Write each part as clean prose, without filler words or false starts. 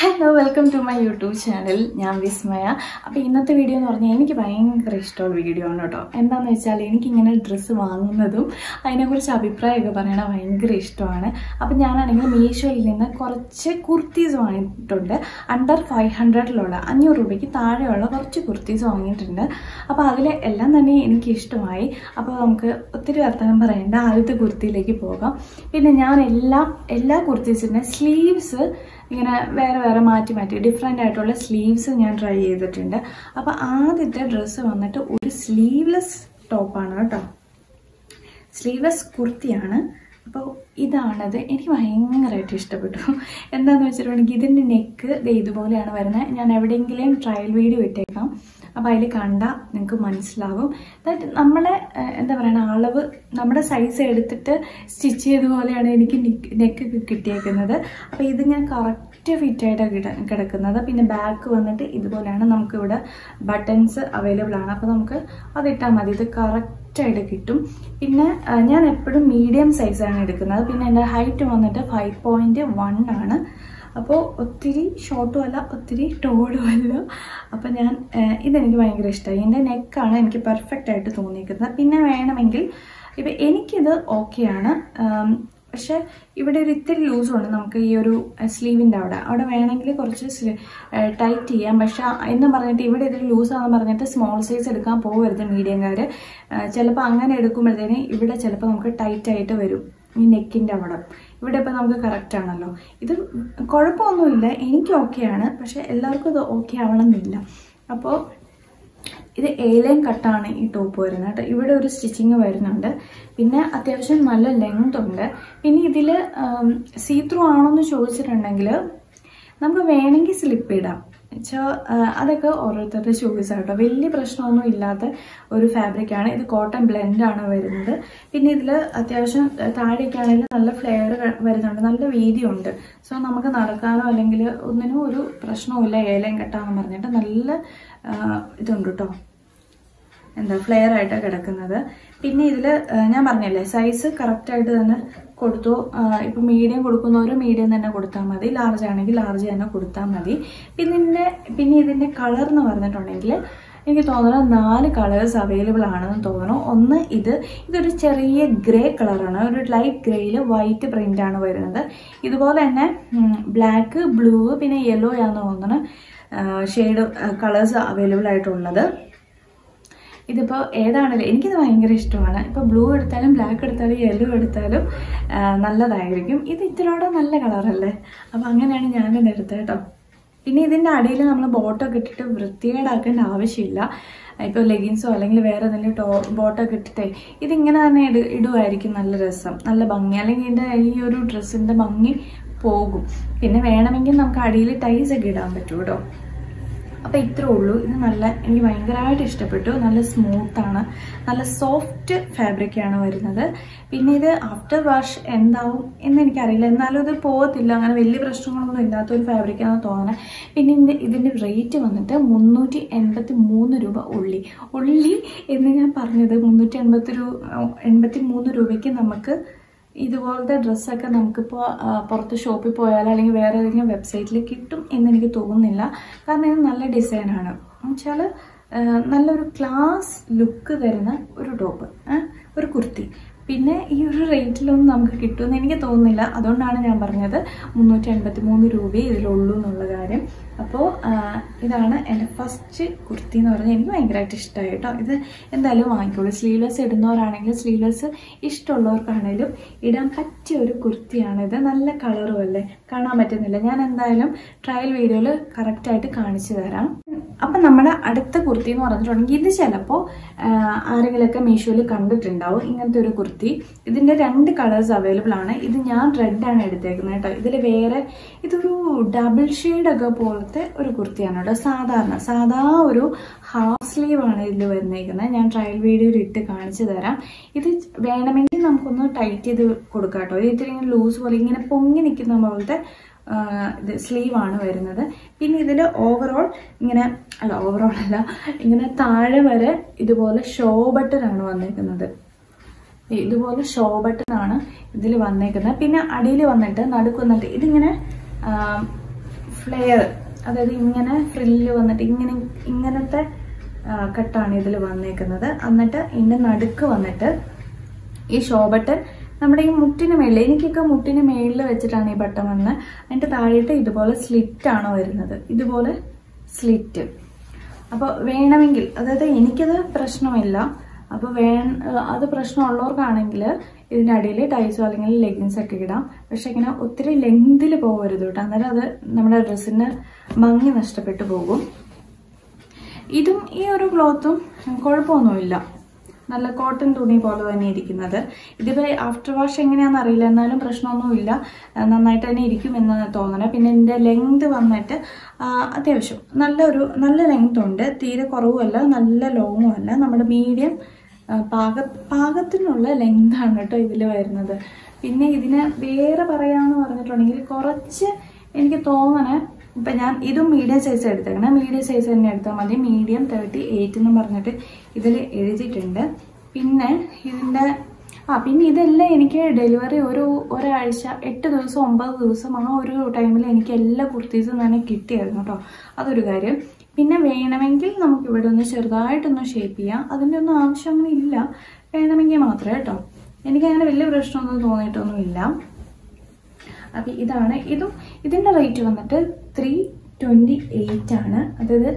Hello, welcome to my YouTube channel. ഞാൻ വിസ്മയ. അപ്പോൾ ഇന്നത്തെ വീഡിയോ എന്ന് പറഞ്ഞാൽ എനിക്ക് ഭയങ്കര ഇഷ്ടമുള്ള വീഡിയോ ആണ് കേട്ടോ. എന്താണെന്ന് വെച്ചാൽ എനിക്ക് ഇങ്ങനെ ഡ്രസ്സ് വാങ്ങുന്നതും അതിനെക്കുറിച്ച് അഭിപ്രായമൊക്കെ പറയണത് ഭയങ്കര ഇഷ്ടമാണ്. അപ്പോൾ ഞാനാണെങ്കിൽ മീഷോയിൽ നിന്ന് കുറച്ച് കുർത്തീസ് വാങ്ങിയിട്ടുണ്ട്. അണ്ടർ 500 500 രൂപയ്ക്ക് താഴെയുള്ള കുറച്ച് കുർത്തീസ് വാങ്ങിയിട്ടുണ്ട്. അപ്പോൾ അതിൽ എല്ലാം തന്നെ എനിക്ക് ഇഷ്ടമായി. അപ്പോൾ നമുക്ക് ഒത്തിരി വർത്തമാനം പറയേണ്ട ആദ്യത്തെ കുർത്തിയിലേക്ക് പോകാം. പിന്നെ ഞാൻ എല്ലാ കുർത്തീസിൻ്റെ സ്ലീവ്സ് ഇങ്ങനെ വേറെ മാറ്റി ഡിഫറെൻ്റ് ആയിട്ടുള്ള സ്ലീവ്സ് ഞാൻ ട്രൈ ചെയ്തിട്ടുണ്ട്. അപ്പോൾ ആദ്യത്തെ ഡ്രസ്സ് വന്നിട്ട് ഒരു സ്ലീവ്ലെസ് ടോപ്പാണ് കേട്ടോ, സ്ലീവ്ലെസ് കുർത്തിയാണ്. അപ്പോൾ ഇതാണത്. എനിക്ക് ഭയങ്കരമായിട്ട് ഇഷ്ടപ്പെട്ടു. എന്താണെന്ന് വെച്ചിട്ടുണ്ടെങ്കിൽ ഇതിൻ്റെ നെക്ക് ഇതുപോലെയാണ് വരുന്നത്. ഞാൻ എവിടെയെങ്കിലും ട്രയൽ വീഡിയോ ഇട്ടേക്കാം, അപ്പോൾ അതിൽ കണ്ടാൽ നിങ്ങൾക്ക് മനസ്സിലാവും. അതായത് നമ്മളെ എന്താ പറയുക, അളവ് നമ്മുടെ സൈസ് എടുത്തിട്ട് സ്റ്റിച്ച് ചെയ്തതുപോലെയാണ് എനിക്ക് നെക്ക് കിട്ടിയേക്കുന്നത്. അപ്പോൾ ഇത് ഞാൻ കറക്റ്റ് ഫിറ്റായിട്ടാണ് കിടക്കുന്നത്. പിന്നെ ബാക്ക് വന്നിട്ട് ഇതുപോലെയാണ്. നമുക്കിവിടെ ബട്ടൺസ് അവൈലബിൾ ആണ്, അപ്പോൾ നമുക്ക് അതിട്ടാൽ മതി. ഇത് കറക്റ്റായിട്ട് കിട്ടും. പിന്നെ ഞാൻ എപ്പോഴും മീഡിയം സൈസാണ് എടുക്കുന്നത്. പിന്നെ എൻ്റെ ഹൈറ്റ് വന്നിട്ട് 5.1 ആണ്. അപ്പോൾ ഒത്തിരി ഷോർട്ടും അല്ല ഒത്തിരി ടോളും അല്ല. അപ്പോൾ ഇതെനിക്ക് ഭയങ്കര ഇഷ്ടമായി. എൻ്റെ നെക്കാണ് എനിക്ക് പെർഫെക്റ്റ് ആയിട്ട് തോന്നിയിരിക്കുന്നത്. പിന്നെ വേണമെങ്കിൽ ഇപ്പം എനിക്കിത് ഓക്കെയാണ്, പക്ഷെ ഇവിടെ ഒരു ഇത്തിരി ലൂസുണ്ട്. നമുക്ക് ഈ ഒരു സ്ലീവിൻ്റെ അവിടെ വേണമെങ്കിൽ കുറച്ച് ടൈറ്റ് ചെയ്യാം. പക്ഷെ എന്ന് പറഞ്ഞിട്ട് ഇവിടെ ഇതിൽ ലൂസാണെന്ന് പറഞ്ഞിട്ട് സ്മോൾ സൈസ് എടുക്കാൻ പോകരുത് മീഡിയംകാർ. ചിലപ്പോൾ അങ്ങനെ എടുക്കുമ്പോഴത്തേന് ഇവിടെ ചിലപ്പോൾ നമുക്ക് ടൈറ്റായിട്ട് വരും ഈ നെക്കിൻ്റെ അവിടെ. ഇവിടെ ഇപ്പോൾ നമുക്ക് കറക്റ്റ് ആണല്ലോ. ഇത് കുഴപ്പമൊന്നുമില്ല, എനിക്ക് ഓക്കെയാണ്. പക്ഷെ എല്ലാവർക്കും ഇത് ഓക്കെ ആവണമെന്നില്ല. അപ്പോൾ ഇത് A-ലൈൻ കട്ടാണ് ഈ ടോപ്പ് വരുന്നത് കേട്ടോ. ഇവിടെ ഒരു സ്റ്റിച്ചിങ് വരുന്നുണ്ട്. പിന്നെ അത്യാവശ്യം നല്ല ലെങ്ത് ഉണ്ട്. പിന്നെ ഇതിൽ സീ ത്രൂ ആണോയെന്ന് ചോദിച്ചിട്ടുണ്ടെങ്കിൽ നമുക്ക് വേണമെങ്കിൽ സ്ലിപ്പ് ഇടാം. അതൊക്കെ ഓരോരുത്തരുടെ ചോയ്സ് ആട്ടോ. വലിയ പ്രശ്നമൊന്നും ഇല്ലാത്ത ഒരു ഫാബ്രിക്കാണ് ഇത്. കോട്ടൺ ബ്ലെൻഡാണ് വരുന്നത്. പിന്നെ ഇതിൽ അത്യാവശ്യം താഴേക്കാണെങ്കിൽ നല്ല ഫ്ലെയർ വരുന്നുണ്ട്, നല്ല വീതിയുണ്ട്. സോ നമുക്ക് നടക്കാനോ അല്ലെങ്കിൽ ഒന്നിനും ഒരു പ്രശ്നവുമില്ല. A-ലൈൻ കട്ടാന്ന് പറഞ്ഞിട്ട് നല്ല ഇതുണ്ട് കേട്ടോ, എന്താ ഫ്ലെയർ ആയിട്ടാണ് കിടക്കുന്നത്. പിന്നെ ഇതിൽ ഞാൻ പറഞ്ഞല്ലേ സൈസ് കറക്റ്റായിട്ട് തന്നെ കൊടുത്തു. ഇപ്പം മീഡിയം കൊടുക്കുന്നവർ മീഡിയം തന്നെ കൊടുത്താൽ മതി, ലാർജ് ആണെങ്കിൽ ലാർജ് തന്നെ കൊടുത്താൽ മതി. പിന്നെ ഇതിൻ്റെ കളർ എന്ന് പറഞ്ഞിട്ടുണ്ടെങ്കിൽ എനിക്ക് തോന്നുന്നു 4 കളേഴ്സ് അവൈലബിൾ ആണെന്ന് തോന്നുന്നു. ഒന്ന് ഇതൊരു ചെറിയ ഗ്രേ കളറാണ്, ഒരു ലൈറ്റ് ഗ്രേയിൽ വൈറ്റ് പ്രിൻ്റാണ് വരുന്നത്. ഇതുപോലെ തന്നെ ബ്ലാക്ക്, ബ്ലൂ, പിന്നെ യെല്ലോ ആണെന്ന് തോന്നുന്നു ഷെയ്ഡ് കളേഴ്സ് അവൈലബിൾ ആയിട്ടുള്ളത്. ഇതിപ്പോൾ ഏതാണെങ്കിലും എനിക്കിത് ഭയങ്കര ഇഷ്ടമാണ്. ഇപ്പോൾ ബ്ലൂ എടുത്താലും ബ്ലാക്ക് എടുത്താലും യെല്ലോ എടുത്താലും നല്ലതായിരിക്കും. ഇത് ഇത്തിരിയോടെ നല്ല കളറല്ലേ, അപ്പോൾ അങ്ങനെയാണ് ഞാനിത് എടുത്തത് കേട്ടോ. പിന്നെ ഇതിൻ്റെ അടിയിൽ നമ്മൾ ബോട്ടൊക്കെ ഇട്ടിട്ട് വൃത്തികേടാക്കേണ്ട ആവശ്യമില്ല. ഇപ്പോൾ ലെഗിൻസോ അല്ലെങ്കിൽ വേറെ എന്തെങ്കിലും ബോട്ടൊക്കെ ഇട്ടിട്ടേ ഇതിങ്ങനെ തന്നെ ഇടുമായിരിക്കും നല്ല രസം, നല്ല ഭംഗി. അല്ലെങ്കിൽ ഇതിൻ്റെ ഈ ഒരു ഡ്രസ്സിൻ്റെ ഭംഗി പോകും. പിന്നെ വേണമെങ്കിൽ നമുക്ക് അടിയിൽ ടൈസ് ഒക്കെ ഇടാൻ പറ്റും കേട്ടോ. അപ്പോൾ ഇത്രേ ഉള്ളൂ. ഇത് എനിക്ക് ഭയങ്കരമായിട്ട് ഇഷ്ടപ്പെട്ടു. നല്ല സ്മൂത്താണ്, നല്ല സോഫ്റ്റ് ഫാബ്രിക്കാണ് വരുന്നത്. പിന്നെ ഇത് ആഫ്റ്റർ വാഷ് എന്താവും എന്ന് എനിക്കറിയില്ല, എന്നാലും ഇത് പോകത്തില്ല. അങ്ങനെ വലിയ പ്രശ്നങ്ങളൊന്നും ഇല്ലാത്തൊരു ഫാബ്രിക്കാണെന്ന് തോന്നുന്നത്. പിന്നെ ഇതിൻ്റെ റേറ്റ് വന്നിട്ട് 383 രൂപ ഉള്ളി എന്ന് ഞാൻ പറഞ്ഞത്. 383 രൂപയ്ക്ക് നമുക്ക് ഇതുപോലത്തെ ഡ്രസ്സൊക്കെ നമുക്കിപ്പോൾ പുറത്ത് ഷോപ്പിൽ പോയാൽ അല്ലെങ്കിൽ വേറെ ഏതെങ്കിലും വെബ്സൈറ്റിൽ കിട്ടും എന്നെനിക്ക് തോന്നുന്നില്ല. കാരണം ഇത് നല്ല ഡിസൈനാണ്. എന്നുവെച്ചാൽ നല്ലൊരു ക്ലാസ് ലുക്ക് തരുന്ന ഒരു ടോപ്പ്, ഒരു കുർത്തി. പിന്നെ ഈ ഒരു റേറ്റിലൊന്നും നമുക്ക് കിട്ടുമെന്ന് എനിക്ക് തോന്നുന്നില്ല. അതുകൊണ്ടാണ് ഞാൻ പറഞ്ഞത് 383 രൂപയെ ഇതിലുള്ളൂ എന്നുള്ള കാര്യം. അപ്പോൾ ഇതാണ് എൻ്റെ ഫസ്റ്റ് കുർത്തി എന്ന് പറഞ്ഞാൽ എനിക്ക് ഭയങ്കരമായിട്ട് ഇഷ്ടമായി കേട്ടോ. ഇത് എന്തായാലും വാങ്ങിക്കോളൂ. സ്ലീവ്ലെസ് ഇടുന്നവരാണെങ്കിലും സ്ലീവ്ലെസ് ഇഷ്ടമുള്ളവർക്കാണെങ്കിലും ഇടാൻ പറ്റിയ ഒരു കുർത്തിയാണിത്. നല്ല കളറും അല്ലേ, കാണാൻ പറ്റുന്നില്ല. ഞാൻ എന്തായാലും ട്രയൽ വീഡിയോയിൽ കറക്റ്റായിട്ട് കാണിച്ചു തരാം. അപ്പം നമ്മുടെ അടുത്ത കുർത്തി എന്ന് പറഞ്ഞിട്ടുണ്ടെങ്കിൽ ഇത് ചിലപ്പോൾ ആരെങ്കിലുമൊക്കെ മീഷോയിൽ കണ്ടിട്ടുണ്ടാവും ഇങ്ങനത്തെ ഒരു കുർത്തി. ഇതിൻ്റെ 2 കളേഴ്സ് അവൈലബിൾ ആണ്. ഇത് ഞാൻ റെഡാണ് എടുത്തേക്കുന്നത് കേട്ടോ. ഇതിൽ ഇതൊരു ഡബിൾ ഷെയ്ഡൊക്കെ പോലത്തെ ഒരു കുർത്തിയാണ് കേട്ടോ. സാധാ ഒരു ഹാഫ് സ്ലീവാണ് ഇതിൽ വന്നേക്കുന്നത്. ഞാൻ ട്രയൽ വീഡിയോയിൽ ഇട്ട് കാണിച്ചു തരാം. ഇത് വേണമെങ്കിൽ നമുക്കൊന്ന് ടൈറ്റ് ചെയ്ത് കൊടുക്കാം കേട്ടോ. ഇത് ഇത്തിരി ഇങ്ങനെ ലൂസ് പോലെ ഇങ്ങനെ പൊങ്ങി നിൽക്കുന്ന പോലത്തെ ഇത് സ്ലീവാണ് വരുന്നത്. പിന്നെ ഇതിൽ ഓവറോൾ ഇങ്ങനെ താഴെ വരെ ഇതുപോലെ ഷോ ബട്ടനാണ് വന്നേക്കുന്നത്. ഇതുപോലെ ഷോ ബട്ടനാണ് ഇതിൽ വന്നേക്കുന്നത്. പിന്നെ അടിയിൽ വന്നിട്ട് നടുക്ക് വന്നിട്ട് ഇതിങ്ങനെ ഫ്ലെയർ, അതായത് ഇങ്ങനെ ഫ്രില്ല് വന്നിട്ട് ഇങ്ങനത്തെ കട്ടാണ് ഇതിൽ വന്നേക്കുന്നത്. എന്നിട്ട് ഇതിൻ്റെ നടുക്ക് വന്നിട്ട് ഈ ഷോ ബട്ടൺ നമ്മുടെ ഈ മുട്ടിന് മേളിൽ, എനിക്കൊക്കെ മുട്ടിന് മേളിൽ വെച്ചിട്ടാണ് ഈ ബട്ടൺ വന്നത്. അതിൻ്റെ താഴെയിട്ട് ഇതുപോലെ സ്ലിറ്റാണ് വരുന്നത്, ഇതുപോലെ സ്ലിറ്റ്. അപ്പോൾ വേണമെങ്കിൽ, അതായത് എനിക്കത് പ്രശ്നമില്ല, അപ്പോൾ അത് പ്രശ്നമുള്ളവർക്കാണെങ്കിൽ ഇതിൻ്റെ അടിയിൽ ടൈസോ അല്ലെങ്കിൽ ലെഗിൻസ് ഒക്കെ ഇടാം. പക്ഷെ ഇങ്ങനെ ഒത്തിരി ലെങ്തിൽ പോകരുത് കേട്ടോ, അന്നേരം അത് നമ്മുടെ ഡ്രസ്സിന് ഭംഗി നഷ്ടപ്പെട്ടു പോകും. ഇതും ഈ ഒരു ക്ലോത്തും കുഴപ്പമൊന്നുമില്ല, നല്ല കോട്ടൺ തുണി പോലെ തന്നെ ഇരിക്കുന്നത്. ഇതിപ്പോൾ ആഫ്റ്റർ വാഷ് എങ്ങനെയാണെന്ന് അറിയില്ല, എന്നാലും പ്രശ്നമൊന്നുമില്ല, നന്നായിട്ട് തന്നെ ഇരിക്കുമെന്ന് തോന്നണം. പിന്നെ ഇതിൻ്റെ ലെങ്ത് വന്നിട്ട് അത്യാവശ്യം നല്ല ലെങ്ത് ഉണ്ട്, തീരെ കുറവുമല്ല നല്ല ലോങ്ങും അല്ല, നമ്മുടെ മീഡിയം പാകത്തിനുള്ള ലെങ്താണ് കേട്ടോ ഇതിൽ വരുന്നത്. പിന്നെ ഇതിന് വേറെ പറയാമെന്ന് പറഞ്ഞിട്ടുണ്ടെങ്കിൽ കുറച്ച് എനിക്ക് തോന്നണേ, ഇപ്പം ഞാൻ ഇതും മീഡിയം സൈസ് എടുത്തേക്കണം, മീഡിയം സൈസ് തന്നെ എടുത്താൽ മതി. മീഡിയം 38 എന്ന് പറഞ്ഞിട്ട് ഇതിൽ എഴുതിയിട്ടുണ്ട്. പിന്നെ ഇതിൻ്റെ പിന്നെ ഇതെല്ലാം എനിക്ക് ഡെലിവറി ഒരാഴ്ച 8 ദിവസം 9 ദിവസം ആ ഒരു ടൈമിൽ എനിക്ക് എല്ലാ കുർത്തീസും തന്നെ കിട്ടിയായിരുന്നു കേട്ടോ, അതൊരു കാര്യം. പിന്നെ വേണമെങ്കിൽ നമുക്ക് ഇവിടെ ഒന്ന് ചെറുതായിട്ടൊന്ന് ഷേപ്പ് ചെയ്യാം, അതിൻ്റെ ഒന്നും ആവശ്യമൊന്നും ഇല്ല, വേണമെങ്കിൽ മാത്രമേ കേട്ടോ. എനിക്കങ്ങനെ വലിയ പ്രശ്നമൊന്നും തോന്നിയിട്ടൊന്നുമില്ല. അപ്പം ഇതാണ്. ഇതിൻ്റെ റേറ്റ് വന്നിട്ട് 328 ആണ്, അതായത്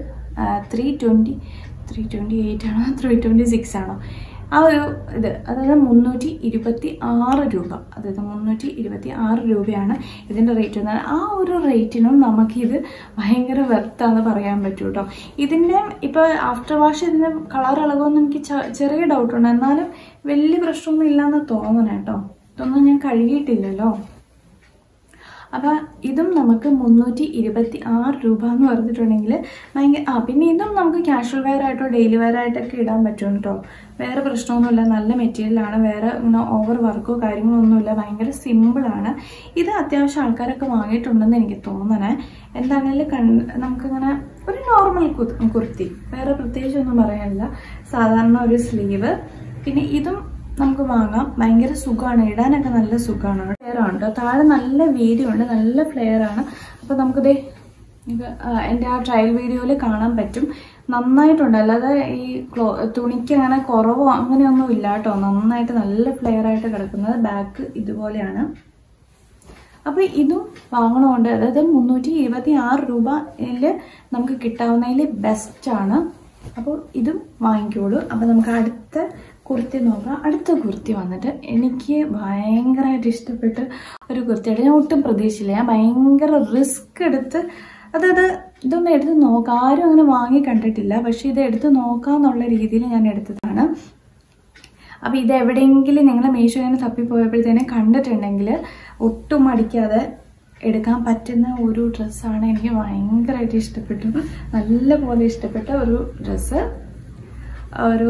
328 ആണോ 326 ആണോ ആ ഒരു ഇത്, അതായത് 326 രൂപ, അതായത് 326 രൂപയാണ് ഇതിൻ്റെ റേറ്റ് വന്നത്. ആ ഒരു റേറ്റിനും നമുക്കിത് ഭയങ്കര വെർത്താന്ന് പറയാൻ പറ്റും കേട്ടോ. ഇതിൻ്റെ ഇപ്പോൾ ആഫ്റ്റർ വാഷ് ഇതിൻ്റെ കളർ ഇളകുമെന്ന് എനിക്ക് ചെറിയ ഡൗട്ടുണ്ട്, എന്നാലും വലിയ പ്രശ്നമൊന്നും ഇല്ലയെന്ന് തോന്നണം കേട്ടോ. ഇതൊന്നും ഞാൻ കഴുകിയിട്ടില്ലല്ലോ. അപ്പം ഇതും നമുക്ക് 326 രൂപ എന്ന് പറഞ്ഞിട്ടുണ്ടെങ്കിൽ ഭയങ്കര പിന്നെ ഇതും നമുക്ക് കാഷ്വൽ വെയർ ആയിട്ടോ ഡെയിലി വെയർ ആയിട്ടൊക്കെ ഇടാൻ പറ്റും കേട്ടോ. വേറെ പ്രശ്നമൊന്നുമില്ല, നല്ല മെറ്റീരിയലാണ്, വേറെ ഇങ്ങനെ ഓവർ വർക്കോ കാര്യങ്ങളൊന്നുമില്ല, ഭയങ്കര സിമ്പിളാണ്. ഇത് അത്യാവശ്യം ആൾക്കാരൊക്കെ വാങ്ങിയിട്ടുണ്ടെന്ന് എനിക്ക് തോന്നണേ. എന്താണെങ്കിലും നമുക്കിങ്ങനെ ഒരു നോർമൽ കുർത്തി, വേറെ പ്രത്യേകിച്ചൊന്നും പറയാനില്ല, സാധാരണ ഒരു സ്ലീവ്. പിന്നെ ഇതും നമുക്ക് വാങ്ങാം, ഭയങ്കര സുഖമാണ്, ഇടാനൊക്കെ നല്ല സുഖമാണ്. ഫ്ലെയർ ആണ് കേട്ടോ, താഴെ നല്ല വീതിയുണ്ട്, നല്ല ഫ്ലെയർ ആണ്. അപ്പോൾ നമുക്കിത് എൻ്റെ ആ ട്രയൽ വീഡിയോയിൽ കാണാൻ പറ്റും, നന്നായിട്ടുണ്ട്. അല്ലാതെ ഈ തുണിക്ക് അങ്ങനെ കുറവോ അങ്ങനെയൊന്നും ഇല്ല കേട്ടോ, നന്നായിട്ട് നല്ല ഫ്ലെയർ ആയിട്ട് കിടക്കുന്നത്. ബാക്ക് ഇതുപോലെയാണ്. അപ്പോൾ ഇതും വാങ്ങണമുണ്ട്, അതായത് 326 രൂപയിൽ നമുക്ക് കിട്ടാവുന്നതിൽ ബെസ്റ്റാണ്. അപ്പോൾ ഇതും വാങ്ങിക്കോളൂ. അപ്പോൾ നമുക്ക് അടുത്ത കുർത്തി നോക്കാം. അടുത്ത കുർത്തി വന്നിട്ട് എനിക്ക് ഭയങ്കരമായിട്ട് ഇഷ്ടപ്പെട്ട ഒരു കുർത്തിയായിട്ട്, ഞാൻ ഒട്ടും പ്രതീക്ഷിച്ചില്ല, ഞാൻ ഭയങ്കര റിസ്ക് എടുത്ത്, അതായത് ഇതൊന്നും എടുത്ത് നോക്കാം, ആരും അങ്ങനെ വാങ്ങി കണ്ടിട്ടില്ല, പക്ഷെ ഇത് എടുത്ത് നോക്കാന്നുള്ള രീതിയിൽ ഞാൻ എടുത്തതാണ്. അപ്പോൾ ഇത് എവിടെയെങ്കിലും നിങ്ങൾ മീഷോയിൽ തപ്പിപ്പോയപ്പോഴത്തേനും കണ്ടിട്ടുണ്ടെങ്കിൽ ഒട്ടും മടിക്കാതെ എടുക്കാൻ പറ്റുന്ന ഒരു ഡ്രസ്സാണ്. എനിക്ക് ഭയങ്കരമായിട്ട് ഇഷ്ടപ്പെട്ടു, നല്ല പോലെ ഇഷ്ടപ്പെട്ട ഒരു ഡ്രസ്സ്. ഒരു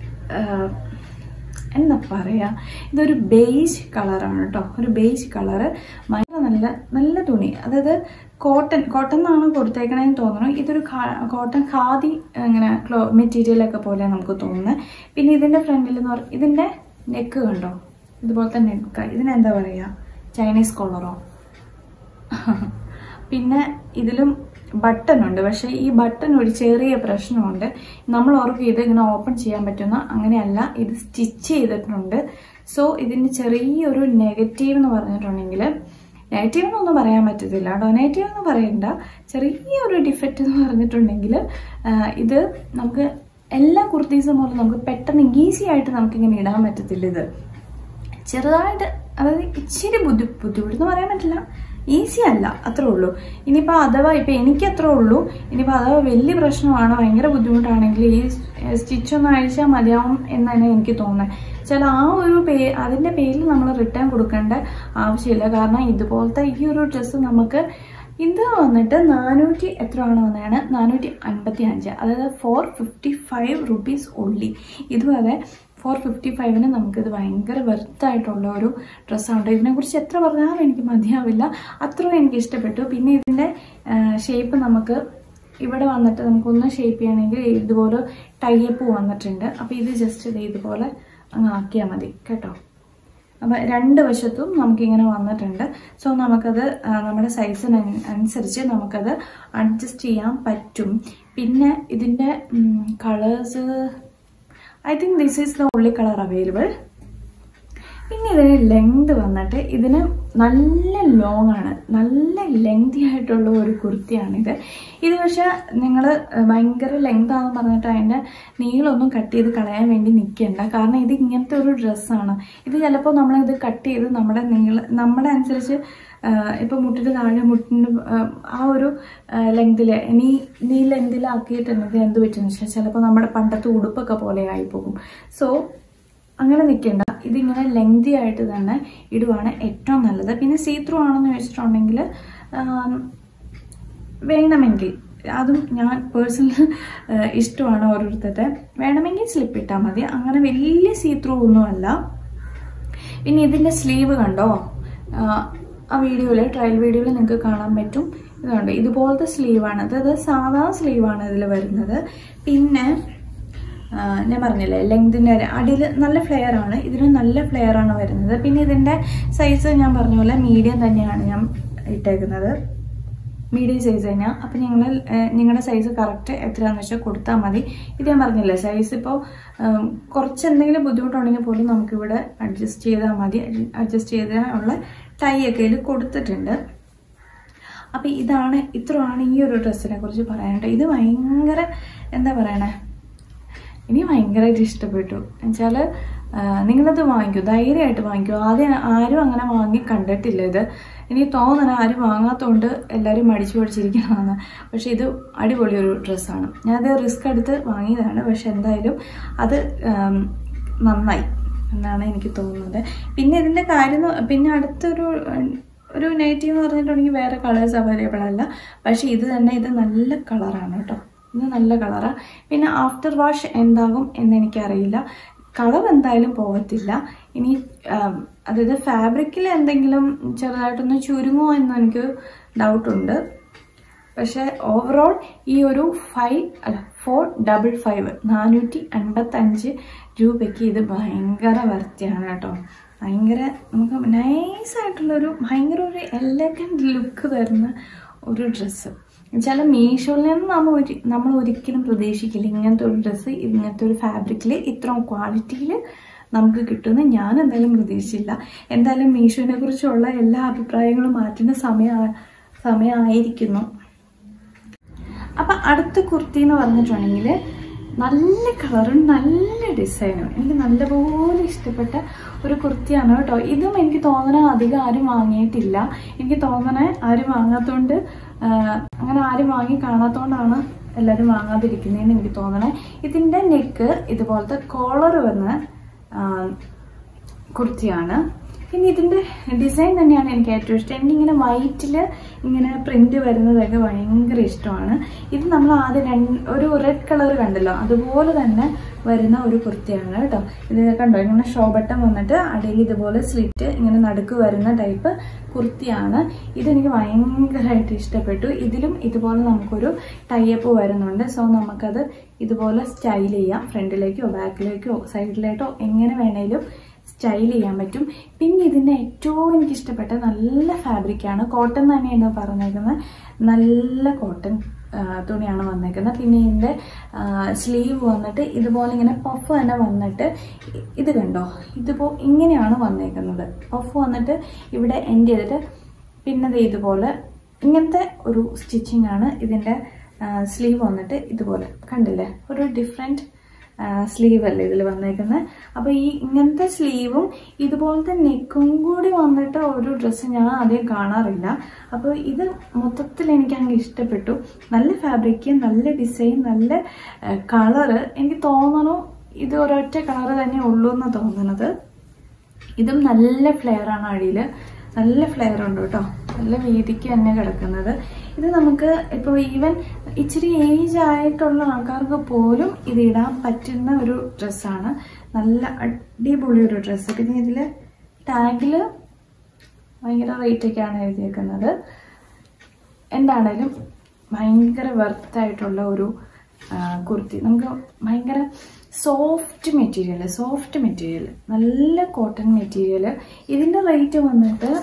എന്താ പറയുക, ഇതൊരു ബേജ് കളറാണ് കേട്ടോ, ഒരു ബേജ് കളറ്, നല്ല തുണി, അതായത് കോട്ടൺ എന്നാണ് കൊടുത്തേക്കണേന്ന് തോന്നുന്നു. ഇതൊരു കോട്ടൺ ഖാദി ഇങ്ങനെ മെറ്റീരിയലൊക്കെ പോലെ നമുക്ക് തോന്നുന്നത്. പിന്നെ ഇതിൻ്റെ ഫ്രണ്ടിൽ എന്ന് പറഞ്ഞാൽ ഇതിൻ്റെ നെക്ക് കണ്ടോ, ഇതുപോലത്തെ നെക്ക്, ഇതിനെന്താ പറയുക, ചൈനീസ് കോളറോ. പിന്നെ ഇതിലും ബട്ടൺ ഉണ്ട്, പക്ഷേ ഈ ബട്ടൺ ഒരു ചെറിയ പ്രശ്നമുണ്ട്. നമ്മൾ ഓർക്കും ഇത് ഇങ്ങനെ ഓപ്പൺ ചെയ്യാൻ പറ്റുന്ന, അങ്ങനെയല്ല, ഇത് സ്റ്റിച്ച് ചെയ്തിട്ടുണ്ട്. സോ ഇതിന് ചെറിയൊരു നെഗറ്റീവ് എന്ന് പറഞ്ഞിട്ടുണ്ടെങ്കിൽ, നെഗറ്റീവ് എന്നൊന്നും പറയാൻ പറ്റത്തില്ല കേട്ടോ, നെഗറ്റീവ് എന്ന് പറയണ്ട, ചെറിയൊരു ഡിഫക്റ്റ് എന്ന് പറഞ്ഞിട്ടുണ്ടെങ്കിൽ ഇത് നമുക്ക് എല്ലാ കുർത്തീസും പോലെ നമുക്ക് പെട്ടെന്ന് ഈസി ആയിട്ട് നമുക്കിങ്ങനെ ഇടാൻ പറ്റത്തില്ല. ഇത് ചെറുതായിട്ട്, അതായത് ഇച്ചിരി ബുദ്ധിമുട്ടെന്ന് പറയാൻ പറ്റില്ല, ഈസി അല്ല, അത്രേ ഉള്ളൂ. ഇനിയിപ്പോൾ അഥവാ ഇപ്പം എനിക്ക് അത്രേ ഉള്ളൂ, ഇനിയിപ്പോൾ അഥവാ വലിയ പ്രശ്നമാണ്, ഭയങ്കര ബുദ്ധിമുട്ടാണെങ്കിൽ ഈ സ്റ്റിച്ചൊന്ന് അഴിച്ചാൽ മതിയാവും എന്നാണ് എനിക്ക് തോന്നുന്നത്. ചില ആ ഒരു അതിൻ്റെ പേരിൽ നമ്മൾ റിട്ടേൺ കൊടുക്കേണ്ട ആവശ്യമില്ല. കാരണം ഇതുപോലത്തെ ഈ ഒരു ഡ്രസ്സ് നമുക്ക് ഇത് വന്നിട്ട് 400 എത്രയാണ് വന്നതാണ്, 455, അതായത് 455 റുപ്പീസ് ഓൺലി. ഇതുവരെ 455-ന് നമുക്കിത് ഭയങ്കര വെർത്തായിട്ടുള്ള ഒരു ഡ്രസ്സാണ്. ഇതിനെക്കുറിച്ച് എത്ര പറഞ്ഞാലും എനിക്ക് മതിയാവില്ല, അത്രയും എനിക്ക് ഇഷ്ടപ്പെട്ടു. പിന്നെ ഇതിൻ്റെ ഷേപ്പ് നമുക്ക് ഇവിടെ വന്നിട്ട് നമുക്കൊന്ന് ഷേപ്പ് ചെയ്യണമെങ്കിൽ ഇതുപോലെ ടൈപ്പ് വന്നിട്ടുണ്ട്. അപ്പോൾ ഇത് ജസ്റ്റ് ഇതുപോലെ അങ്ങ് ആക്കിയാൽ മതി കേട്ടോ. അപ്പോൾ രണ്ട് വശത്തും നമുക്കിങ്ങനെ വന്നിട്ടുണ്ട്. സോ നമുക്കത് നമ്മുടെ സൈസിന് അനുസരിച്ച് നമുക്കത് അഡ്ജസ്റ്റ് ചെയ്യാൻ പറ്റും. പിന്നെ ഇതിൻ്റെ colours I think this is the only colour available. പിന്നെ ഇതിന് ലെങ്ത് വന്നിട്ട് ഇതിന് നല്ല ലോങ് ആണ്, നല്ല ലെങ്തി ആയിട്ടുള്ള ഒരു കുർത്തിയാണിത്. ഇത് പക്ഷെ നിങ്ങൾ ഭയങ്കര ലെങ്ത് ആണെന്ന് പറഞ്ഞിട്ട് അതിൻ്റെ നീളമൊന്നും കട്ട് ചെയ്ത് കളയാൻ വേണ്ടി നിൽക്കേണ്ട. കാരണം ഇത് ഇങ്ങനത്തെ ഒരു ഡ്രസ്സാണ്. ഇത് ചിലപ്പോൾ നമ്മളിത് കട്ട് ചെയ്ത് നമ്മുടെ അനുസരിച്ച് ഇപ്പോൾ മുട്ടിൻ്റെ താഴെ മുട്ടിൻ്റെ ആ ഒരു ലെങ്തിൽ നീ ലെങ്തിലാക്കിയിട്ടുണ്ടെങ്കിൽ എന്ത് പറ്റുമെന്ന് വെച്ചാൽ ചിലപ്പോൾ നമ്മുടെ പണ്ടത്തെ ഉടുപ്പൊക്കെ പോലെ ആയിപ്പോകും. സോ അങ്ങനെ നിൽക്കേണ്ട. ഇതിങ്ങനെ ലെങ്തി ആയിട്ട് തന്നെ ഇടുവാണ് ഏറ്റവും നല്ലത്. പിന്നെ സീ ത്രൂ ആണെന്ന് ചോദിച്ചിട്ടുണ്ടെങ്കിൽ വേണമെങ്കിൽ, അതും ഞാൻ പേഴ്സണൽ ഇഷ്ടമാണ് ഓരോരുത്തരുടെ, വേണമെങ്കിൽ സ്ലിപ്പ് ഇട്ടാൽ മതി. അങ്ങനെ വലിയ സീ ത്രൂ ഒന്നുമല്ല. പിന്നെ ഇതിൻ്റെ സ്ലീവ് കണ്ടോ, ആ വീഡിയോയിൽ ട്രയൽ വീഡിയോയിൽ നിങ്ങൾക്ക് കാണാൻ പറ്റും. ഇതുണ്ട്, ഇതുപോലത്തെ സ്ലീവാണ്. അതായത് സാധാ സ്ലീവാണ് ഇതിൽ വരുന്നത്. പിന്നെ ഞാൻ പറഞ്ഞില്ലേ ലെങ്തിൻ്റെ അടിയിൽ നല്ല ഫ്ലെയർ ആണ്, ഇതിന് നല്ല ഫ്ലെയർ ആണ് വരുന്നത്. പിന്നെ ഇതിൻ്റെ സൈസ് ഞാൻ പറഞ്ഞ പോലെ മീഡിയം തന്നെയാണ് ഞാൻ ഇട്ടേക്കുന്നത്, മീഡിയം സൈസ് തന്നെയാണ്. അപ്പം നിങ്ങളുടെ സൈസ് കറക്റ്റ് എത്രയാണെന്ന് വെച്ചാൽ കൊടുത്താൽ മതി. ഇത് ഞാൻ പറഞ്ഞില്ലേ സൈസ് ഇപ്പോൾ കുറച്ച് എന്തെങ്കിലും ബുദ്ധിമുട്ടുണ്ടെങ്കിൽ പോലും നമുക്കിവിടെ അഡ്ജസ്റ്റ് ചെയ്താൽ മതി. അഡ്ജസ്റ്റ് ചെയ്താലുള്ള ടൈ ഒക്കെ ഇതിൽ കൊടുത്തിട്ടുണ്ട്. അപ്പം ഇത്രയാണ് ഈ ഒരു ഡ്രസ്സിനെ കുറിച്ച് പറയാനായിട്ട്. ഇത് ഭയങ്കര എന്താ പറയണേ, എനിക്ക് ഭയങ്കരമായിട്ട് ഇഷ്ടപ്പെട്ടു. എന്നുവെച്ചാൽ നിങ്ങളത് വാങ്ങിക്കൂ, ധൈര്യമായിട്ട് വാങ്ങിക്കൂ. ആദ്യം ആരും അങ്ങനെ വാങ്ങി കണ്ടിട്ടില്ല. ഇത് എനിക്ക് തോന്നണം ആരും വാങ്ങാത്തതുകൊണ്ട് എല്ലാവരും മടിച്ചു പഠിച്ചിരിക്കണമെന്ന്. പക്ഷെ ഇത് അടിപൊളി ഒരു ഡ്രസ്സാണ്. ഞാനത് റിസ്ക് എടുത്ത് വാങ്ങിയതാണ്. പക്ഷെ എന്തായാലും അത് നന്നായി എന്നാണ് എനിക്ക് തോന്നുന്നത്. പിന്നെ ഇതിൻ്റെ കാര്യം, പിന്നെ അടുത്തൊരു നെഗറ്റീവ് എന്ന് പറഞ്ഞിട്ടുണ്ടെങ്കിൽ വേറെ കളേഴ്സ് അവൈലബിൾ അല്ല. പക്ഷെ ഇത് നല്ല കളറാണ് കേട്ടോ, ഇത് നല്ല കളറാണ്. പിന്നെ ആഫ്റ്റർ വാഷ് എന്താകും എന്നെനിക്കറിയില്ല. കളർ എന്തായാലും പോകത്തില്ല. ഇനി അതായത് ഫാബ്രിക്കിൽ എന്തെങ്കിലും ചെറുതായിട്ടൊന്ന് ചുരുങ്ങുമോ എന്ന് എനിക്ക് ഡൗട്ടുണ്ട്. പക്ഷേ ഓവറോൾ ഈ ഒരു 455 455 രൂപയ്ക്ക് ഇത് ഭയങ്കര വർത്തിയാണ് കേട്ടോ. ഭയങ്കര നമുക്ക് നൈസായിട്ടുള്ളൊരു ഭയങ്കര ഒരു എലഗൻറ്റ് ലുക്ക് തരുന്ന ഒരു ഡ്രസ്സ്. എന്നുവെച്ചാൽ മീഷോയിൽ നിന്ന് നമ്മൾ ഒരിക്കലും പ്രതീക്ഷിക്കില്ല ഇങ്ങനത്തെ ഒരു ഡ്രസ്സ് ഇങ്ങനത്തെ ഒരു ഫാബ്രിക്കിൽ ഇത്രയും ക്വാളിറ്റിയിൽ നമുക്ക് കിട്ടുമെന്ന് ഞാൻ എന്തായാലും പ്രതീക്ഷിച്ചില്ല. എന്തായാലും മീഷോനെ കുറിച്ചുള്ള എല്ലാ അഭിപ്രായങ്ങളും മാറ്റുന്ന സമയമായിരിക്കുന്നു. അപ്പം അടുത്ത കുർത്തി എന്ന് പറഞ്ഞിട്ടുണ്ടെങ്കിൽ നല്ല കളറും നല്ല ഡിസൈനും എനിക്ക് നല്ലപോലെ ഇഷ്ടപ്പെട്ട ഒരു കുർത്തിയാണ് കേട്ടോ. ഇതും എനിക്ക് തോന്നണ അധികം ആരും വാങ്ങിയിട്ടില്ല. എനിക്ക് തോന്നണേ ആരും വാങ്ങാത്തതുകൊണ്ട്, അങ്ങനെ ആരും വാങ്ങി കാണാത്തതുകൊണ്ടാണ് എല്ലാവരും വാങ്ങാതിരിക്കുന്നതെന്ന് എനിക്ക് തോന്നണേ. ഇതിൻ്റെ നെക്ക് ഇതുപോലത്തെ കോളർ വന്ന കുർത്തിയാണ്. പിന്നെ ഇതിൻ്റെ ഡിസൈൻ തന്നെയാണ് എനിക്ക് ഏറ്റവും ഇഷ്ടം. എനിക്കിങ്ങനെ വൈറ്റിൽ ഇങ്ങനെ പ്രിന്റ് വരുന്നതൊക്കെ ഭയങ്കര ഇഷ്ടമാണ്. ഇത് നമ്മൾ ആദ്യം ഒരു റെഡ് കളർ കണ്ടല്ലോ, അതുപോലെ തന്നെ വരുന്ന ഒരു കുർത്തിയാണ് കേട്ടോ. ഇത് കണ്ടോ, ഇങ്ങനെ ഷോ ബട്ടൺ വന്നിട്ട് അടിയിൽ ഇതുപോലെ സ്ലിറ്റ് ഇങ്ങനെ നടുക്ക് വരുന്ന ടൈപ്പ് കുർത്തിയാണ്. ഇതെനിക്ക് ഭയങ്കരമായിട്ട് ഇഷ്ടപ്പെട്ടു. ഇതിലും ഇതുപോലെ നമുക്കൊരു ടൈപ്പ് വരുന്നുണ്ട്. സോ നമുക്കത് ഇതുപോലെ സ്റ്റൈൽ ചെയ്യാം, ഫ്രണ്ടിലേക്കോ ബാക്കിലേക്കോ സൈഡിലേക്കോ എങ്ങനെ വേണേലും സ്റ്റൈൽ ചെയ്യാൻ പറ്റും. പിന്നെ ഇതിൻ്റെ ഏറ്റവും എനിക്കിഷ്ടപ്പെട്ട നല്ല ഫാബ്രിക്കാണ്, കോട്ടൺ തന്നെയാണ് പറഞ്ഞേക്കുന്നത്. നല്ല കോട്ടൺ തുണിയാണ് വന്നേക്കുന്നത്. പിന്നെ ഇതിൻ്റെ സ്ലീവ് വന്നിട്ട് ഇതുപോലെ ഇങ്ങനെ പഫ് തന്നെ വന്നിട്ട്, ഇത് കണ്ടോ, ഇങ്ങനെയാണ് വന്നേക്കുന്നത്. പഫ് വന്നിട്ട് ഇവിടെ എൻഡ് ചെയ്തിട്ട് പിന്നെ ഇതുപോലെ ഇങ്ങനത്തെ ഒരു സ്റ്റിച്ചിങ് ആണ്. ഇതിൻ്റെ സ്ലീവ് വന്നിട്ട് ഇതുപോലെ കണ്ടില്ലേ, ഒരു ഡിഫറെൻറ്റ് സ്ലീവ് അല്ലേ ഇതിൽ വന്നേക്കുന്നത്. അപ്പോൾ ഈ ഇങ്ങനത്തെ സ്ലീവും ഇതുപോലത്തെ നെക്കും കൂടി വന്നിട്ട് ഒരു ഡ്രസ്സ് ഞാൻ ആദ്യം കാണാറില്ല. അപ്പോൾ ഇത് മൊത്തത്തിൽ എനിക്ക് അങ്ങ് ഇഷ്ടപ്പെട്ടു. നല്ല ഫാബ്രിക്ക്, നല്ല ഡിസൈൻ, നല്ല കളറ്. എനിക്ക് തോന്നണു ഇത് ഒരൊറ്റ കളറ് തന്നെ ഉള്ളൂ എന്ന് തോന്നുന്നത്. ഇതും നല്ല ഫ്ലെയറാണ്, അടിയിൽ നല്ല ഫ്ലെയർ ഉണ്ട് കേട്ടോ, നല്ല വീതിക്ക് തന്നെ കിടക്കുന്നത്. ഇത് നമുക്ക് ഇപ്പോൾ ഈവൻ ഇച്ചിരി ഏജ് ആയിട്ടുള്ള ആൾക്കാർക്ക് പോലും ഇത് ഇടാൻ പറ്റുന്ന ഒരു ഡ്രസ്സാണ്. നല്ല അടിപൊളി ഒരു ഡ്രസ്സ്. പിന്നെ ഇതിൽ ടാഗിൽ ഭയങ്കര റേറ്റൊക്കെയാണ് എഴുതിയേക്കുന്നത്. എന്താണേലും ഭയങ്കര വെർത്തായിട്ടുള്ള ഒരു കുർത്തി. നമുക്ക് ഭയങ്കര സോഫ്റ്റ് മെറ്റീരിയൽ, നല്ല കോട്ടൺ മെറ്റീരിയൽ. ഇതിൻ്റെ റേറ്റ് വന്നിട്ട്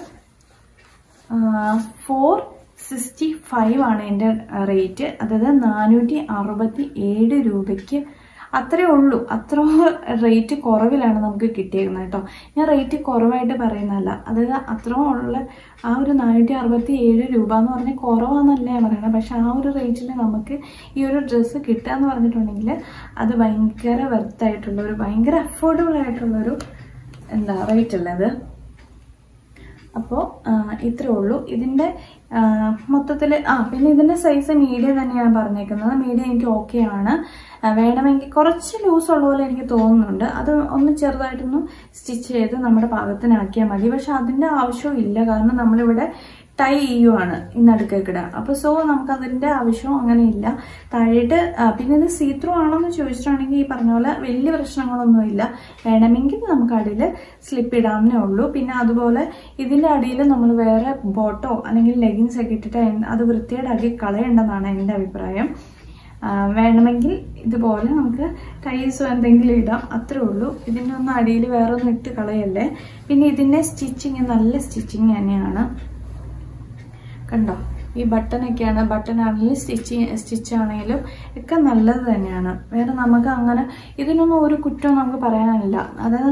465 ആണ് എൻ്റെ റേറ്റ്. അതായത് 467 രൂപയ്ക്ക് അത്രേ ഉള്ളൂ. അത്ര റേറ്റ് കുറവിലാണ് നമുക്ക് കിട്ടിയേക്കുന്നത് കേട്ടോ. ഞാൻ റേറ്റ് കുറവായിട്ട് പറയുന്നതല്ല, അതായത് അത്രയും ഉള്ള ആ ഒരു 467 രൂപ എന്ന് പറഞ്ഞാൽ കുറവാണെന്നല്ല ഞാൻ പറയുന്നത്. പക്ഷെ ആ ഒരു റേറ്റിൽ നമുക്ക് ഈ ഒരു ഡ്രസ്സ് കിട്ടുക എന്ന് പറഞ്ഞിട്ടുണ്ടെങ്കിൽ അത് ഭയങ്കര വെർത്തായിട്ടുള്ളൊരു, ഭയങ്കര അഫോർഡബിൾ ആയിട്ടുള്ളൊരു റേറ്റ് അല്ലേ അത്. അപ്പോൾ ഇത്രേ ഉള്ളൂ ഇതിൻ്റെ മൊത്തത്തിൽ. പിന്നെ ഇതിൻ്റെ സൈസ് മീഡിയം തന്നെയാണ് പറഞ്ഞേക്കുന്നത്. മീഡിയം എനിക്ക് ഓക്കെ ആണ്. വേണമെങ്കിൽ കുറച്ച് ലൂസ് ഉള്ള പോലെ എനിക്ക് തോന്നുന്നുണ്ട്. അത് ഒന്ന് ചെറുതായിട്ടൊന്ന് സ്റ്റിച്ച് ചെയ്ത് നമ്മുടെ പാകത്തിനാക്കിയാൽ മതി. പക്ഷെ അതിൻ്റെ ആവശ്യവും ഇല്ല, കാരണം നമ്മളിവിടെ ടൈ ചെയ്യുവാണ് ഈ നടുക്കേക്കിട. അപ്പോൾ സോ നമുക്കതിൻ്റെ ആവശ്യവും അങ്ങനെ ഇല്ല. താഴേട്ട് പിന്നെ ഇത് സീത്രൂ ആണോന്ന് ചോദിച്ചിട്ടാണെങ്കിൽ ഈ പറഞ്ഞ പോലെ വലിയ പ്രശ്നങ്ങളൊന്നുമില്ല. വേണമെങ്കിൽ നമുക്ക് അടിയിൽ സ്ലിപ്പ് ഇടാമെന്നേ ഉള്ളൂ. പിന്നെ അതുപോലെ ഇതിൻ്റെ അടിയിൽ നമ്മൾ വേറെ ബോട്ടോ അല്ലെങ്കിൽ ലെഗിൻസ് ഒക്കെ ഇട്ടിട്ട് അത് വൃത്തിയേടാക്കി കളയേണ്ടതാണ് എൻ്റെ അഭിപ്രായം. വേണമെങ്കിൽ ഇതുപോലെ നമുക്ക് ടൈൽസോ എന്തെങ്കിലും ഇടാം, അത്രേ ഉള്ളൂ. ഇതിൻ്റെ ഒന്നും അടിയിൽ വേറെ ഒന്നും ഇട്ട് കളയല്ലേ. പിന്നെ ഇതിൻ്റെ സ്റ്റിച്ചിങ് നല്ല സ്റ്റിച്ചിങ് തന്നെയാണ്. കണ്ടോ, ഈ ബട്ടണൊക്കെയാണ്, ബട്ടണാണെങ്കിലും സ്റ്റിച്ചാണെങ്കിലും ഒക്കെ നല്ലത് തന്നെയാണ്. വേറെ നമുക്ക് അങ്ങനെ ഇതിനൊന്നും ഒരു കുറ്റവും നമുക്ക് പറയാനില്ല. അതായത്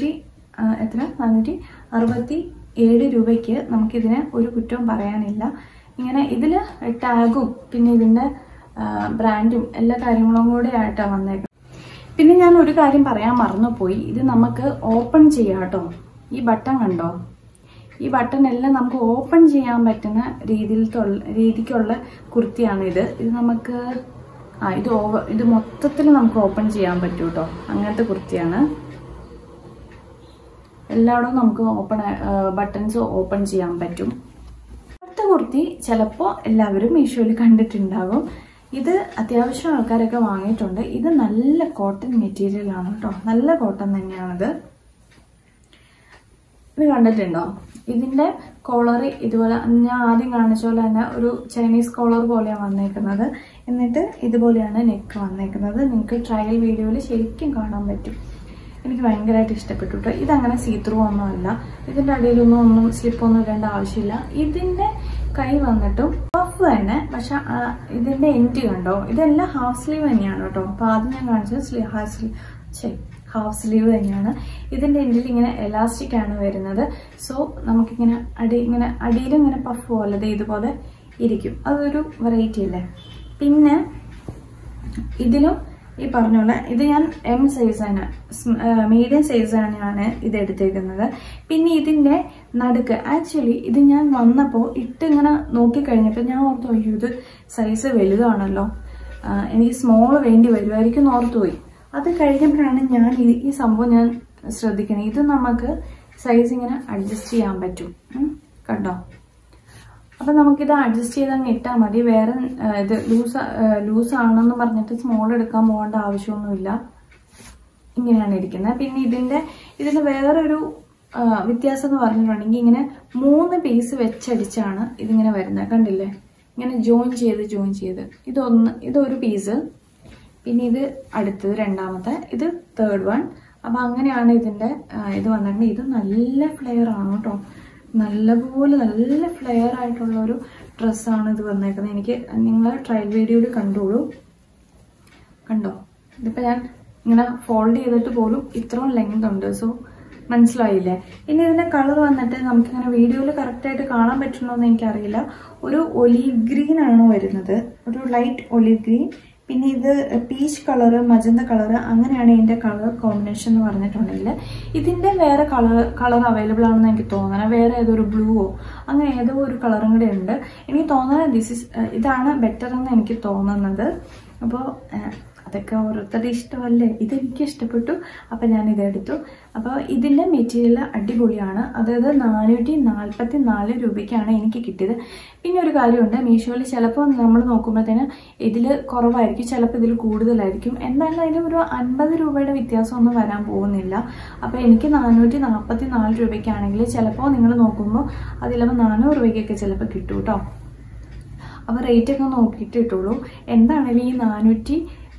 467 രൂപയ്ക്ക് നമുക്കിതിന് ഒരു കുറ്റവും പറയാനില്ല. ഇങ്ങനെ ഇതിൽ ടാഗും പിന്നെ ഇതിൻ്റെ ബ്രാൻഡും എല്ലാ കാര്യങ്ങളും കൂടെ ആയിട്ടാണ് വന്നേക്കുന്നത്. പിന്നെ ഞാൻ ഒരു കാര്യം പറയാൻ മറന്നുപോയി. ഇത് നമുക്ക് ഓപ്പൺ ചെയ്യാം കേട്ടോ. ഈ ബട്ടൺ കണ്ടോ, ഈ ബട്ടൺ എല്ലാം നമുക്ക് ഓപ്പൺ ചെയ്യാൻ പറ്റുന്ന രീതിക്കുള്ള കുർത്തിയാണ് ഇത്. ഇത് നമുക്ക് ഇത് മൊത്തത്തിൽ നമുക്ക് ഓപ്പൺ ചെയ്യാൻ പറ്റും കേട്ടോ. അങ്ങനത്തെ കുർത്തിയാണ്. എല്ലായിടവും നമുക്ക് ബട്ടൺസ് ഓപ്പൺ ചെയ്യാൻ പറ്റും. അടുത്ത കുർത്തി ചിലപ്പോൾ എല്ലാവരും മീഷോയിൽ കണ്ടിട്ടുണ്ടാകും. ഇത് അത്യാവശ്യം ആൾക്കാരൊക്കെ വാങ്ങിയിട്ടുണ്ട്. ഇത് നല്ല കോട്ടൺ മെറ്റീരിയൽ ആണ് കേട്ടോ. നല്ല കോട്ടൺ തന്നെയാണിത്. ഇത് കണ്ടിട്ടുണ്ടോ? ഇതിൻ്റെ കോളർ ഇതുപോലെ ഞാൻ ആദ്യം കാണിച്ച പോലെ തന്നെ ഒരു ചൈനീസ് കോളർ പോലെയാണ് വന്നേക്കുന്നത്. എന്നിട്ട് ഇതുപോലെയാണ് നെക്ക് വന്നേക്കുന്നത്. നിങ്ങൾക്ക് ട്രയൽ വീഡിയോയിൽ ശരിക്കും കാണാൻ പറ്റും. എനിക്ക് ഭയങ്കരമായിട്ട് ഇഷ്ടപ്പെട്ടു കേട്ടോ. ഇതങ്ങനെ സീത്രൂ ഒന്നുമല്ല. ഇതിൻ്റെ അടിയിലൊന്നും സ്ലിപ്പൊന്നും ഇടേണ്ട ആവശ്യമില്ല. ഇതിൻ്റെ കൈ വന്നിട്ടും പഫ് തന്നെ, പക്ഷെ ഇതിൻ്റെ എൻഡ് കണ്ടോ, ഇതെല്ലാം ഹാഫ് സ്ലീവ് തന്നെയാണ് കേട്ടോ. അപ്പോൾ ആദ്യം ഞാൻ കാണിച്ചത് ഹാഫ് സ്ലീവ് തന്നെയാണ്. ഇതിൻ്റെ എൻഡിൽ ഇങ്ങനെ എലാസ്റ്റിക് ആണ് വരുന്നത്. സോ നമുക്കിങ്ങനെ അടിയിലും ഇങ്ങനെ പഫ് പോലെ ഇതുപോലെ ഇരിക്കും. അതൊരു വെറൈറ്റി അല്ലേ. പിന്നെ ഇതിലും ഈ പറഞ്ഞോളെ ഇത് ഞാൻ M സൈസാണ്, മീഡിയം സൈസാണ് ഞാൻ ഇത് എടുത്തേക്കുന്നത്. പിന്നെ ഇതിൻ്റെ നടുക്ക് ആക്ച്വലി ഇത് ഞാൻ വന്നപ്പോൾ ഇങ്ങനെ നോക്കിക്കഴിഞ്ഞപ്പോൾ ഞാൻ ഓർത്തു, അയ്യോ ഇത് സൈസ് വലുതാണല്ലോ, എനിക്ക് സ്മോൾ വേണ്ടി വരുമായിരിക്കും എന്ന് ഓർത്തുപോയി. അത് കഴിഞ്ഞപ്പോഴാണ് ഞാൻ ഈ സംഭവം ഞാൻ ശ്രദ്ധിക്കുന്നത്. ഇത് നമുക്ക് സൈസ് ഇങ്ങനെ അഡ്ജസ്റ്റ് ചെയ്യാൻ പറ്റും. കണ്ടോ? അപ്പം നമുക്കിത് അഡ്ജസ്റ്റ് ചെയ്ത് അങ്ങ് ഇട്ടാൽ മതി. വേറെ ഇത് ലൂസാണെന്ന് പറഞ്ഞിട്ട് സ്മോൾ എടുക്കാൻ പോകേണ്ട ആവശ്യമൊന്നുമില്ല. ഇങ്ങനെയാണ് ഇരിക്കുന്നത്. പിന്നെ ഇതിന് വേറൊരു വ്യത്യാസം എന്ന് പറഞ്ഞിട്ടുണ്ടെങ്കിൽ ഇങ്ങനെ 3 പീസ് വെച്ചടിച്ചാണ് ഇതിങ്ങനെ വരുന്നത്. കണ്ടില്ലേ? ഇങ്ങനെ ജോയിൻ ചെയ്ത് ഇതൊരു പീസ്, പിന്നെ ഇത് അടുത്തത് രണ്ടാമത്തെ, ഇത് തേർഡ് വൺ. അപ്പം അങ്ങനെയാണ് ഇതിൻ്റെ ഇത് വന്നിട്ടുണ്ട്. ഇത് നല്ല ഫ്ലെയർ ആണ് കേട്ടോ. നല്ലപോലെ നല്ല ഫ്ലെയർ ആയിട്ടുള്ളൊരു ഡ്രസ്സാണ് ഇത് വന്നേക്കുന്നത്. എനിക്ക് നിങ്ങൾ ട്രയൽ വീഡിയോയിൽ കണ്ടോളൂ. കണ്ടോ? ഇതിപ്പോൾ ഞാൻ ഇങ്ങനെ ഫോൾഡ് ചെയ്തിട്ട് പോലും ഇത്രയും ലെങ്ത് ഉണ്ട്. സോ മനസ്സിലായില്ലേ? ഇനി ഇതിൻ്റെ കളർ വന്നിട്ട് നമുക്കിങ്ങനെ വീഡിയോയിൽ കറക്റ്റായിട്ട് കാണാൻ പറ്റുന്നോ എന്ന് എനിക്കറിയില്ല. ഒരു ഒലീവ് ഗ്രീൻ ആണ് വരുന്നത്, ഒരു ലൈറ്റ് ഒലീവ് ഗ്രീൻ. പിന്നെ ഇത് പീച്ച് കളറ്, മജന്ത കളറ്, അങ്ങനെയാണ് ഇതിൻ്റെ കളർ കോമ്പിനേഷൻ എന്ന് പറഞ്ഞിട്ടുണ്ടെങ്കിൽ. ഇതിൻ്റെ വേറെ കളർ അവൈലബിൾ ആണെന്ന് എനിക്ക് തോന്നണം. വേറെ ഏതൊരു ബ്ലൂവോ അങ്ങനെ ഏതോ ഒരു കളറും കൂടെ ഉണ്ട്. എനിക്ക് തോന്നുന്നത് ഇതാണ് ബെറ്റർ എന്ന് എനിക്ക് തോന്നുന്നത്. അപ്പോൾ അതൊക്കെ ഓരോരുത്തരുടെ ഇഷ്ടമല്ലേ. ഇതെനിക്ക് ഇഷ്ടപ്പെട്ടു, അപ്പം ഞാൻ ഇതെടുത്തു. അപ്പോൾ ഇതിൻ്റെ മെറ്റീരിയൽ അടിപൊളിയാണ്. അതായത് 444 രൂപയ്ക്കാണ് എനിക്ക് കിട്ടിയത്. പിന്നെ ഒരു കാര്യമുണ്ട്, മീഷോയിൽ ചിലപ്പോൾ നമ്മൾ നോക്കുമ്പോഴത്തേന് ഇതിൽ കുറവായിരിക്കും, ചിലപ്പോൾ ഇതിൽ കൂടുതലായിരിക്കും. എന്തായാലും അതിന് ഒരു 50 രൂപയുടെ വ്യത്യാസമൊന്നും വരാൻ പോകുന്നില്ല. അപ്പോൾ എനിക്ക് 444 രൂപയ്ക്കാണെങ്കിൽ ചിലപ്പോൾ നിങ്ങൾ നോക്കുമ്പോൾ അതിലപ്പോൾ 400 രൂപയ്ക്കൊക്കെ ചിലപ്പോൾ കിട്ടും കേട്ടോ. അപ്പോൾ റേറ്റൊക്കെ നോക്കിയിട്ട് ഇട്ടുള്ളൂ. എന്താണെങ്കിലും ഈ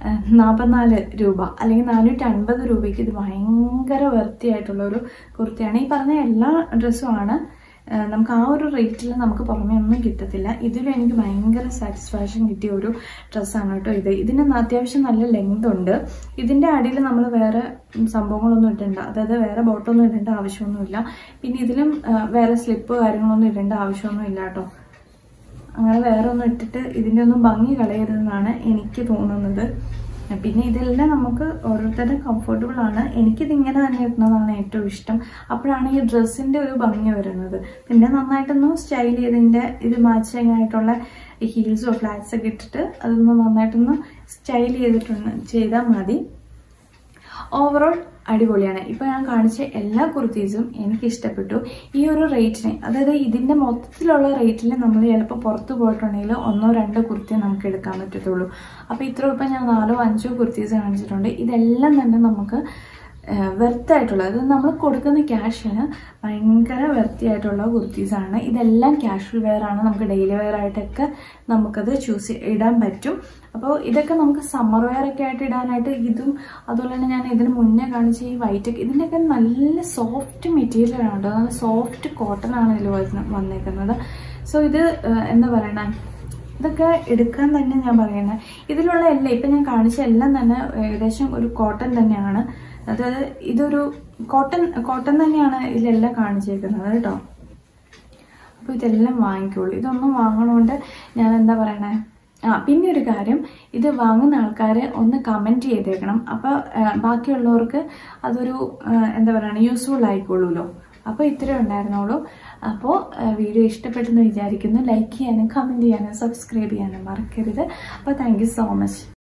44 രൂപ അല്ലെങ്കിൽ 450 രൂപയ്ക്ക് ഇത് ഭയങ്കര വൃത്തിയായിട്ടുള്ളൊരു കുർത്തിയാണ്. ഈ പറഞ്ഞ എല്ലാ ഡ്രസ്സുമാണ് നമുക്ക് ആ ഒരു റേറ്റിൽ നമുക്ക് പുറമേ ഒന്നും കിട്ടത്തില്ല. ഇതിലും എനിക്ക് ഭയങ്കര സാറ്റിസ്ഫാക്ഷൻ കിട്ടിയ ഒരു ഡ്രസ്സാണ് കേട്ടോ ഇത്. ഇതിന് അത്യാവശ്യം നല്ല ലെങ്ത് ഉണ്ട്. ഇതിൻ്റെ അടിയിൽ നമ്മൾ വേറെ സംഭവങ്ങളൊന്നും ഇടണ്ട, അതായത് വേറെ ബോട്ടൊന്നും ഇടേണ്ട ആവശ്യമൊന്നുമില്ല. പിന്നെ ഇതിലും വേറെ സ്ലിപ്പ് കാര്യങ്ങളൊന്നും ഇടേണ്ട ആവശ്യമൊന്നും ഇല്ല കേട്ടോ. അങ്ങനെ വേറെ ഒന്നും ഇട്ടിട്ട് ഇതിൻ്റെ ഒന്നും ഭംഗി കളയരുതെന്നാണ് എനിക്ക് തോന്നുന്നത്. പിന്നെ ഇതെല്ലാം നമുക്ക് ഓരോരുത്തരുടെ കംഫർട്ടബിൾ ആണ്. എനിക്കിതിങ്ങനെ തന്നെ ഇടുന്നതാണ് ഏറ്റവും ഇഷ്ടം. അപ്പോഴാണ് ഈ ഡ്രസ്സിൻ്റെ ഒരു ഭംഗി വരുന്നത്. പിന്നെ നന്നായിട്ടൊന്ന് സ്റ്റൈൽ ചെയ്തതിൻ്റെ ഇത് മാച്ചിങ് ആയിട്ടുള്ള ഹീൽസോ ഫ്ലാറ്റ്സ് ഒക്കെ ഇട്ടിട്ട് അതൊന്ന് നന്നായിട്ടൊന്ന് സ്റ്റൈൽ ചെയ്താൽ മതി. ഓവറോൾ അടിപൊളിയാണ്. ഇപ്പോൾ ഞാൻ കാണിച്ച എല്ലാ കുർത്തീസും എനിക്ക് ഇഷ്ടപ്പെട്ടു. ഈ ഒരു റേറ്റിന്, അതായത് ഇതിൻ്റെ മൊത്തത്തിലുള്ള റേറ്റിൽ നമ്മൾ ചിലപ്പോൾ പുറത്ത് പോയിട്ടുണ്ടെങ്കിൽ 1-2 കുർത്തി നമുക്ക് എടുക്കാൻ പറ്റത്തുള്ളൂ. അപ്പോൾ ഇത്ര ഇപ്പം ഞാൻ 4-5 കുർത്തീസ് കാണിച്ചിട്ടുണ്ട്. ഇതെല്ലാം തന്നെ നമുക്ക് വെർത്തായിട്ടുള്ള, അത് നമ്മൾ കൊടുക്കുന്ന ക്യാഷിന് ഭയങ്കര വെർത്തിയായിട്ടുള്ള കുർത്തീസാണ്. ഇതെല്ലാം കാഷ്വൽ വെയർ ആണ്. നമുക്ക് ഡെയിലി വെയർ ആയിട്ടൊക്കെ നമുക്കത് ഇടാൻ പറ്റും. അപ്പോൾ ഇതൊക്കെ നമുക്ക് സമ്മർ വെയർ ഒക്കെ ആയിട്ട് ഇടാനായിട്ട് ഇതും, അതുപോലെ തന്നെ ഞാൻ ഇതിന് മുന്നേ കാണിച്ച ഈ വൈറ്റ്, ഇതിൻ്റെയൊക്കെ നല്ല സോഫ്റ്റ് മെറ്റീരിയൽ ആണ് കേട്ടോ. നല്ല സോഫ്റ്റ് കോട്ടൺ ആണ് ഇതിൽ വന്നേക്കുന്നത്. സോ ഇത് എന്താ പറയണേ, ഇതൊക്കെ എടുക്കാൻ തന്നെ ഞാൻ പറയുന്നത്. ഇതിലുള്ള എല്ലാം ഇപ്പം ഞാൻ കാണിച്ച എല്ലാം തന്നെ ഏകദേശം ഒരു കോട്ടൺ തന്നെയാണ്. അതായത് ഇതൊരു കോട്ടൺ തന്നെയാണ് ഇതിലെല്ലാം കാണിച്ചേക്കുന്നത് കേട്ടോ. അപ്പോൾ ഇതെല്ലാം വാങ്ങിക്കോളൂ. ഇതൊന്നും വാങ്ങണോണ്ട് ഞാൻ എന്താ പറയണേ, പിന്നെ ഒരു കാര്യം, ഇത് വാങ്ങുന്ന ആൾക്കാർ ഒന്ന് കമൻറ്റ് ചെയ്തേക്കണം. അപ്പോൾ ബാക്കിയുള്ളവർക്ക് അതൊരു എന്താ പറയുക യൂസ്ഫുൾ ആയിക്കോളൂല്ലോ. അപ്പോൾ ഇത്രയും ഉണ്ടായിരുന്നുള്ളൂ. അപ്പോൾ വീഡിയോ ഇഷ്ടപ്പെട്ടെന്ന് വിചാരിക്കുന്നു. ലൈക്ക് ചെയ്യാനും കമൻറ്റ് ചെയ്യാനും സബ്സ്ക്രൈബ് ചെയ്യാനും മറക്കരുത്. അപ്പോൾ താങ്ക് യു സോ മച്ച്.